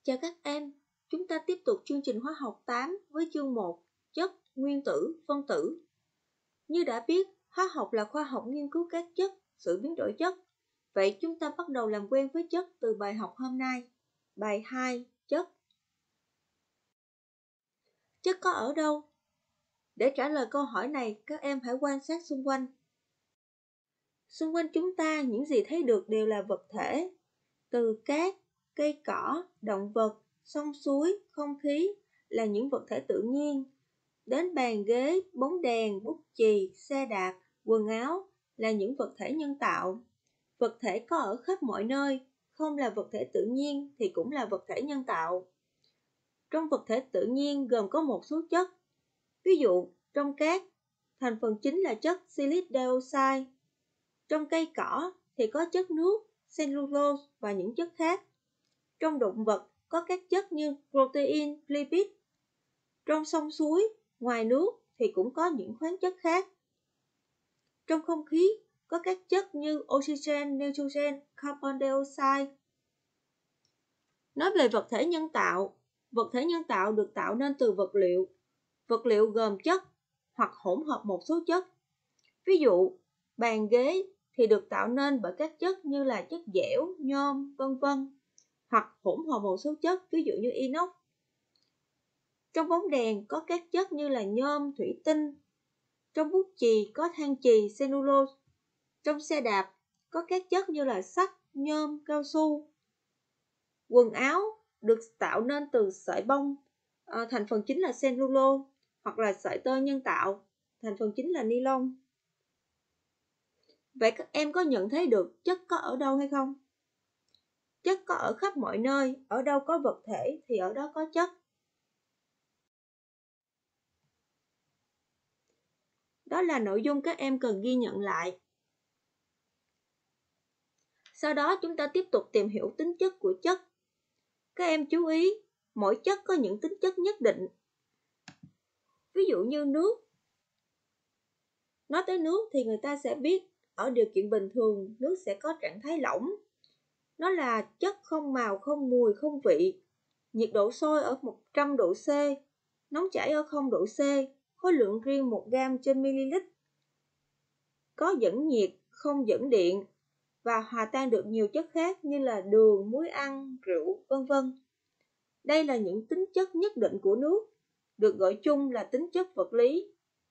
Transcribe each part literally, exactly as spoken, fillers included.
Chào các em, chúng ta tiếp tục chương trình hóa học tám với chương một, chất, nguyên tử, phân tử. Như đã biết, hóa học là khoa học nghiên cứu các chất, sự biến đổi chất. Vậy chúng ta bắt đầu làm quen với chất từ bài học hôm nay. Bài hai, chất. Chất có ở đâu? Để trả lời câu hỏi này, các em hãy quan sát xung quanh. Xung quanh chúng ta, những gì thấy được đều là vật thể. Từ cát, cây cỏ, động vật, sông suối, không khí là những vật thể tự nhiên. Đến bàn ghế, bóng đèn, bút chì, xe đạp, quần áo là những vật thể nhân tạo. Vật thể có ở khắp mọi nơi, không là vật thể tự nhiên thì cũng là vật thể nhân tạo. Trong vật thể tự nhiên gồm có một số chất. Ví dụ, trong cát, thành phần chính là chất silic dioxide. Trong cây cỏ thì có chất nước, cellulose và những chất khác. Trong động vật có các chất như protein, lipid. Trong sông suối, ngoài nước thì cũng có những khoáng chất khác. Trong không khí có các chất như oxygen, nitrogen, carbon dioxide. Nói về vật thể nhân tạo, vật thể nhân tạo được tạo nên từ vật liệu. Vật liệu gồm chất hoặc hỗn hợp một số chất. Ví dụ, bàn ghế thì được tạo nên bởi các chất như là chất dẻo, nhôm, vân vân, hoặc hỗn hợp một số chất, ví dụ như inox. Trong bóng đèn có các chất như là nhôm, thủy tinh. Trong bút chì có than chì, cellulose. Trong xe đạp có các chất như là sắt, nhôm, cao su. Quần áo được tạo nên từ sợi bông, à, thành phần chính là cellulose, hoặc là sợi tơ nhân tạo, thành phần chính là nylon. Vậy các em có nhận thấy được chất có ở đâu hay không? Chất có ở khắp mọi nơi, ở đâu có vật thể thì ở đó có chất. Đó là nội dung các em cần ghi nhận lại. Sau đó chúng ta tiếp tục tìm hiểu tính chất của chất. Các em chú ý, mỗi chất có những tính chất nhất định. Ví dụ như nước. Nói tới nước thì người ta sẽ biết ở điều kiện bình thường nước sẽ có trạng thái lỏng. Nó là chất không màu, không mùi, không vị. Nhiệt độ sôi ở một trăm độ C, nóng chảy ở không độ C, khối lượng riêng một gam trên ml. Có dẫn nhiệt, không dẫn điện và hòa tan được nhiều chất khác như là đường, muối ăn, rượu, vân vân. Đây là những tính chất nhất định của nước, được gọi chung là tính chất vật lý.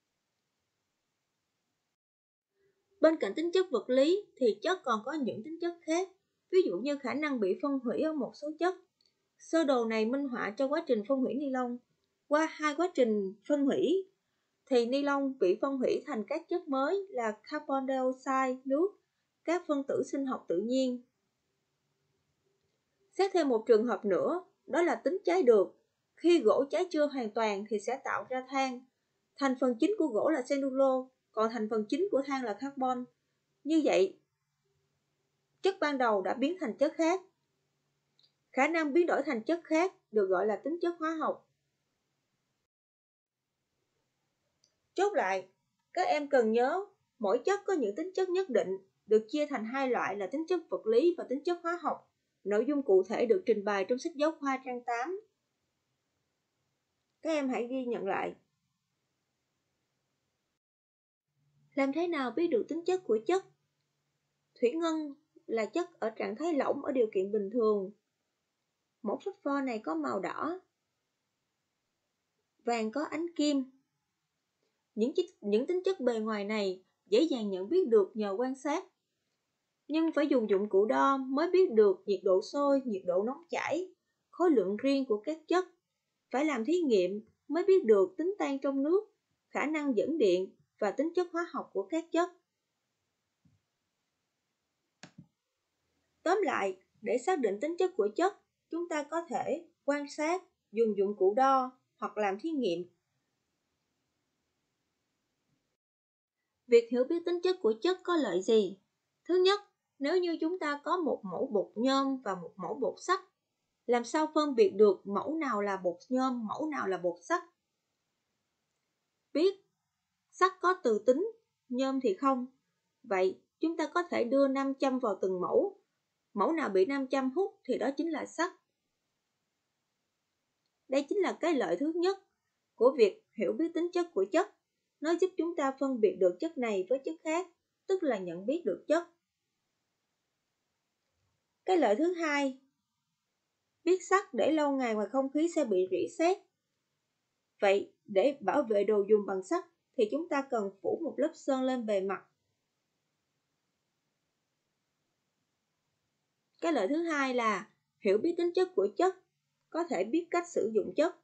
Bên cạnh tính chất vật lý thì chất còn có những tính chất khác, ví dụ như khả năng bị phân hủy ở một số chất. Sơ đồ này minh họa cho quá trình phân hủy nylon. Qua hai quá trình phân hủy thì nylon bị phân hủy thành các chất mới là carbon dioxide, nước, các phân tử sinh học tự nhiên. Xét thêm một trường hợp nữa, đó là tính cháy được. Khi gỗ cháy chưa hoàn toàn thì sẽ tạo ra than. Thành phần chính của gỗ là cellulose, còn thành phần chính của than là carbon. Như vậy, chất ban đầu đã biến thành chất khác. Khả năng biến đổi thành chất khác được gọi là tính chất hóa học. Chốt lại, các em cần nhớ, mỗi chất có những tính chất nhất định, được chia thành hai loại là tính chất vật lý và tính chất hóa học. Nội dung cụ thể được trình bày trong sách giáo khoa trang tám. Các em hãy ghi nhận lại. Làm thế nào biết được tính chất của chất? Thủy ngân là chất ở trạng thái lỏng ở điều kiện bình thường. Mẫu phốt pho này có màu đỏ. Vàng có ánh kim. Những, những tính chất bề ngoài này dễ dàng nhận biết được nhờ quan sát. Nhưng phải dùng dụng cụ đo mới biết được nhiệt độ sôi, nhiệt độ nóng chảy, khối lượng riêng của các chất. Phải làm thí nghiệm mới biết được tính tan trong nước, khả năng dẫn điện và tính chất hóa học của các chất. Tóm lại, để xác định tính chất của chất, chúng ta có thể quan sát, dùng dụng cụ đo hoặc làm thí nghiệm. Việc hiểu biết tính chất của chất có lợi gì? Thứ nhất, nếu như chúng ta có một mẫu bột nhôm và một mẫu bột sắt, làm sao phân biệt được mẫu nào là bột nhôm, mẫu nào là bột sắt? Biết sắt có từ tính, nhôm thì không. Vậy chúng ta có thể đưa nam châm vào từng mẫu. Mẫu nào bị nam châm hút thì đó chính là sắt. Đây chính là cái lợi thứ nhất của việc hiểu biết tính chất của chất. Nó giúp chúng ta phân biệt được chất này với chất khác, tức là nhận biết được chất. Cái lợi thứ hai, biết sắt để lâu ngày ngoài không khí sẽ bị rỉ sét. Vậy, để bảo vệ đồ dùng bằng sắt thì chúng ta cần phủ một lớp sơn lên bề mặt. Cái lợi thứ hai là hiểu biết tính chất của chất, có thể biết cách sử dụng chất.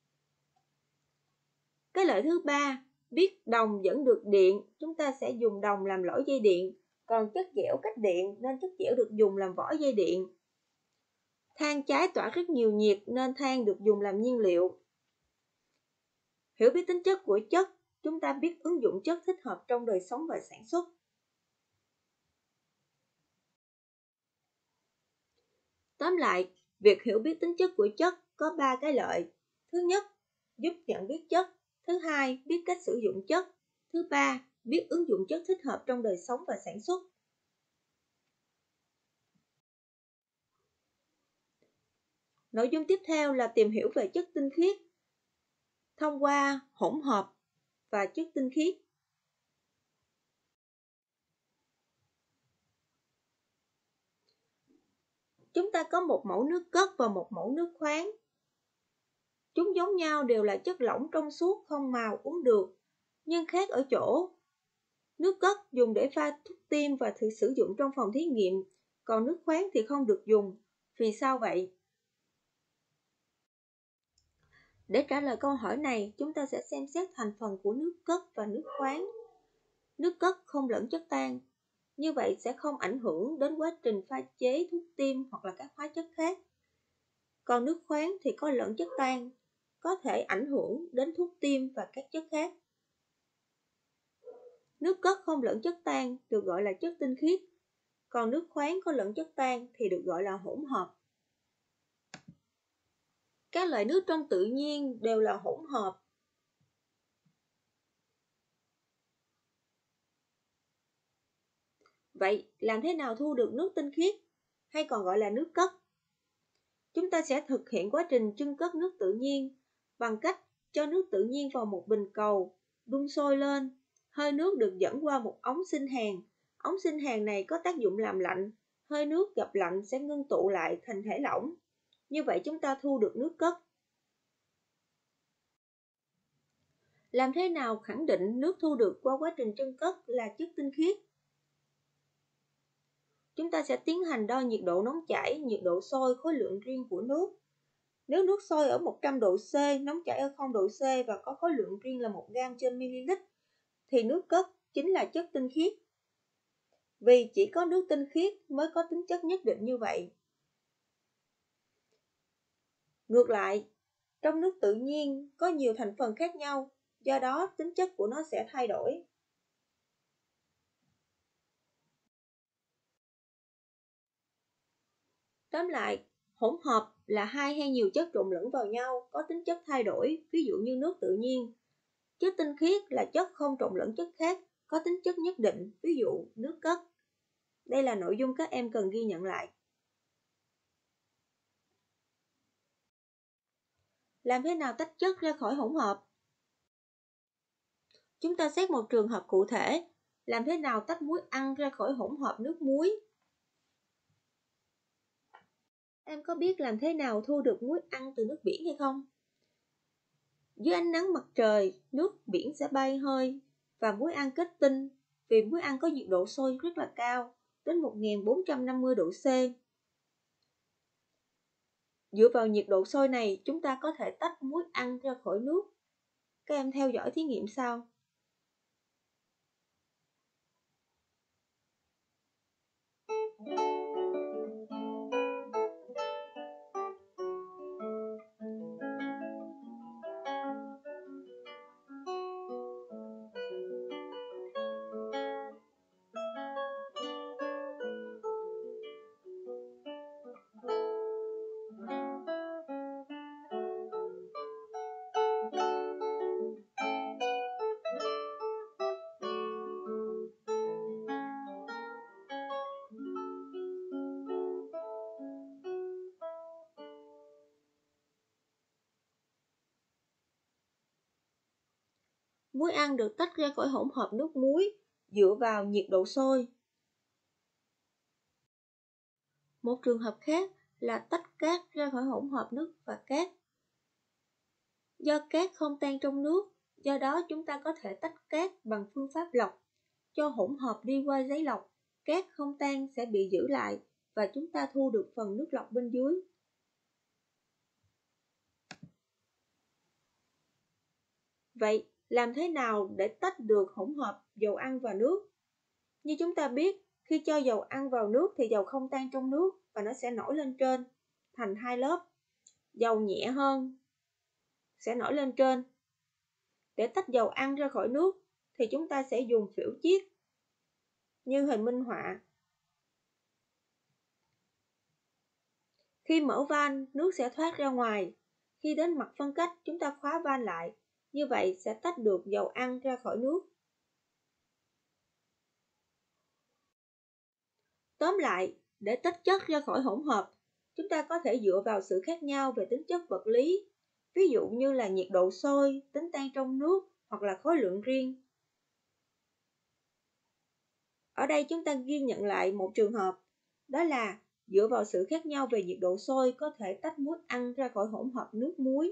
Cái lợi thứ ba, biết đồng dẫn được điện, chúng ta sẽ dùng đồng làm lõi dây điện, còn chất dẻo cách điện nên chất dẻo được dùng làm vỏ dây điện. Than cháy tỏa rất nhiều nhiệt nên than được dùng làm nhiên liệu. Hiểu biết tính chất của chất, chúng ta biết ứng dụng chất thích hợp trong đời sống và sản xuất. Tóm lại, việc hiểu biết tính chất của chất có ba cái lợi. Thứ nhất, giúp nhận biết chất. Thứ hai, biết cách sử dụng chất. Thứ ba, biết ứng dụng chất thích hợp trong đời sống và sản xuất. Nội dung tiếp theo là tìm hiểu về chất tinh khiết thông qua hỗn hợp và chất tinh khiết. Chúng ta có một mẫu nước cất và một mẫu nước khoáng. Chúng giống nhau đều là chất lỏng trong suốt không màu uống được, nhưng khác ở chỗ nước cất dùng để pha thuốc tiêm và thử sử dụng trong phòng thí nghiệm, còn nước khoáng thì không được dùng. Vì sao vậy? Để trả lời câu hỏi này, chúng ta sẽ xem xét thành phần của nước cất và nước khoáng. Nước cất không lẫn chất tan, như vậy sẽ không ảnh hưởng đến quá trình pha chế thuốc tiêm hoặc là các hóa chất khác. Còn nước khoáng thì có lẫn chất tan, có thể ảnh hưởng đến thuốc tiêm và các chất khác. Nước cất không lẫn chất tan được gọi là chất tinh khiết, còn nước khoáng có lẫn chất tan thì được gọi là hỗn hợp. Các loại nước trong tự nhiên đều là hỗn hợp. Vậy, làm thế nào thu được nước tinh khiết, hay còn gọi là nước cất? Chúng ta sẽ thực hiện quá trình chưng cất nước tự nhiên bằng cách cho nước tự nhiên vào một bình cầu, đun sôi lên. Hơi nước được dẫn qua một ống sinh hàn. Ống sinh hàn này có tác dụng làm lạnh. Hơi nước gặp lạnh sẽ ngưng tụ lại thành thể lỏng. Như vậy chúng ta thu được nước cất. Làm thế nào khẳng định nước thu được qua quá trình chưng cất là chất tinh khiết? Chúng ta sẽ tiến hành đo nhiệt độ nóng chảy, nhiệt độ sôi, khối lượng riêng của nước. Nếu nước sôi ở một trăm độ C, nóng chảy ở không độ C và có khối lượng riêng là một gam trên ml, thì nước cất chính là chất tinh khiết. Vì chỉ có nước tinh khiết mới có tính chất nhất định như vậy. Ngược lại, trong nước tự nhiên có nhiều thành phần khác nhau, do đó tính chất của nó sẽ thay đổi. Tóm lại, hỗn hợp là hai hay nhiều chất trộn lẫn vào nhau, có tính chất thay đổi, ví dụ như nước tự nhiên. Chất tinh khiết là chất không trộn lẫn chất khác, có tính chất nhất định, ví dụ nước cất. Đây là nội dung các em cần ghi nhận lại. Làm thế nào tách chất ra khỏi hỗn hợp? Chúng ta xét một trường hợp cụ thể. Làm thế nào tách muối ăn ra khỏi hỗn hợp nước muối? Em có biết làm thế nào thu được muối ăn từ nước biển hay không? Dưới ánh nắng mặt trời, nước biển sẽ bay hơi và muối ăn kết tinh vì muối ăn có nhiệt độ sôi rất là cao, đến một nghìn bốn trăm năm mươi độ C. Dựa vào nhiệt độ sôi này, chúng ta có thể tách muối ăn ra khỏi nước. Các em theo dõi thí nghiệm sau. Muối ăn được tách ra khỏi hỗn hợp nước muối dựa vào nhiệt độ sôi. Một trường hợp khác là tách cát ra khỏi hỗn hợp nước và cát. Do cát không tan trong nước, do đó chúng ta có thể tách cát bằng phương pháp lọc. Cho hỗn hợp đi qua giấy lọc, cát không tan sẽ bị giữ lại và chúng ta thu được phần nước lọc bên dưới. Vậy, làm thế nào để tách được hỗn hợp dầu ăn và nước? Như chúng ta biết, khi cho dầu ăn vào nước thì dầu không tan trong nước và nó sẽ nổi lên trên thành hai lớp. Dầu nhẹ hơn sẽ nổi lên trên. Để tách dầu ăn ra khỏi nước thì chúng ta sẽ dùng phễu chiết như hình minh họa. Khi mở van, nước sẽ thoát ra ngoài. Khi đến mặt phân cách, chúng ta khóa van lại. Như vậy sẽ tách được dầu ăn ra khỏi nước. Tóm lại, để tách chất ra khỏi hỗn hợp, chúng ta có thể dựa vào sự khác nhau về tính chất vật lý, ví dụ như là nhiệt độ sôi, tính tan trong nước hoặc là khối lượng riêng. Ở đây chúng ta ghi nhận lại một trường hợp, đó là dựa vào sự khác nhau về nhiệt độ sôi có thể tách muối ăn ra khỏi hỗn hợp nước muối.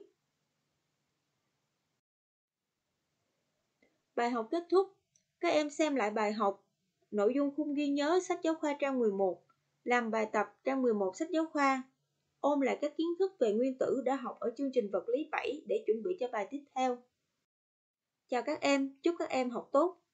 Bài học kết thúc. Các em xem lại bài học, nội dung khung ghi nhớ sách giáo khoa trang mười một, làm bài tập trang mười một sách giáo khoa, ôn lại các kiến thức về nguyên tử đã học ở chương trình vật lý bảy để chuẩn bị cho bài tiếp theo. Chào các em, chúc các em học tốt.